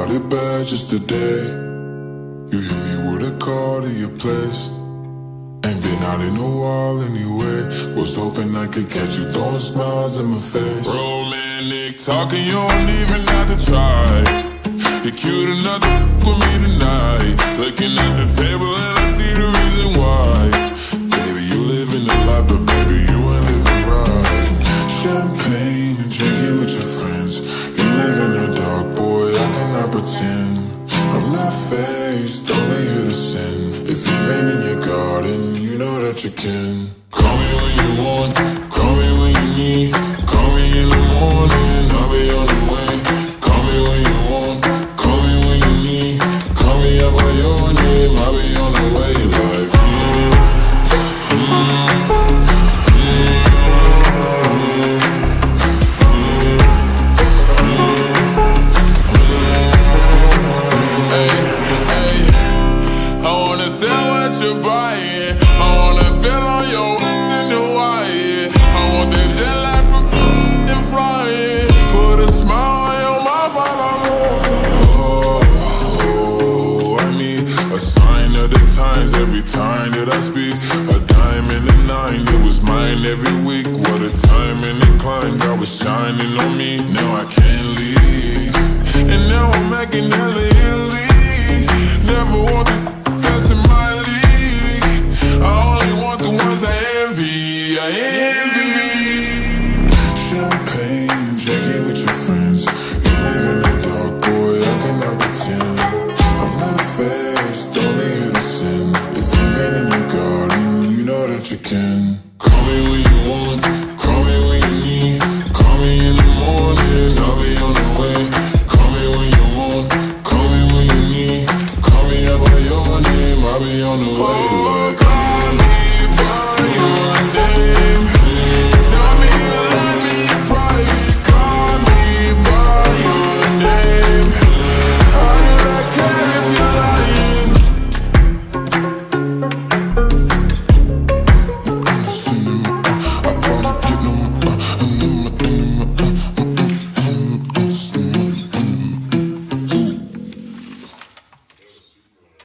started bad just today. You hit me with a call to your place. Ain't been out in a while anyway. Was hoping I could catch you throwing smiles in my face. Romantic talking, you don't even have to try. You're cute enough to with me tonight. Looking at the table and I see the reason why. Baby, you live in the life, but baby, you ain't living right. Champagne and drinking with your friends. You live in the dark, boy, I cannot pretend. I'm not faced, only here to sin. If you've ain't in your garden, you know that you can. Call me when you want, call me when you need. Call me in the morning, I'll be on the way. Call me when you want, call me when you need. Call me out by your name, I'll be on the way. Like, you're buying. I wanna feel on your in the wire. I want that jet lag from and flying. Put a smile on your mouth while I'm I need a sign of the times every time that I speak. A dime and a nine, it was mine every week. What a time and a climb, God was shining on me. Now I can't leave, and now I'm making hella Italy. Never want the best in my league. I only want the ones I envy, I envy. Champagne and drinking with your friends. You live in the dark, boy, I cannot pretend. I'm not faced, only here to sin. If you've ain't in your garden, you know that you can. Call me when you want,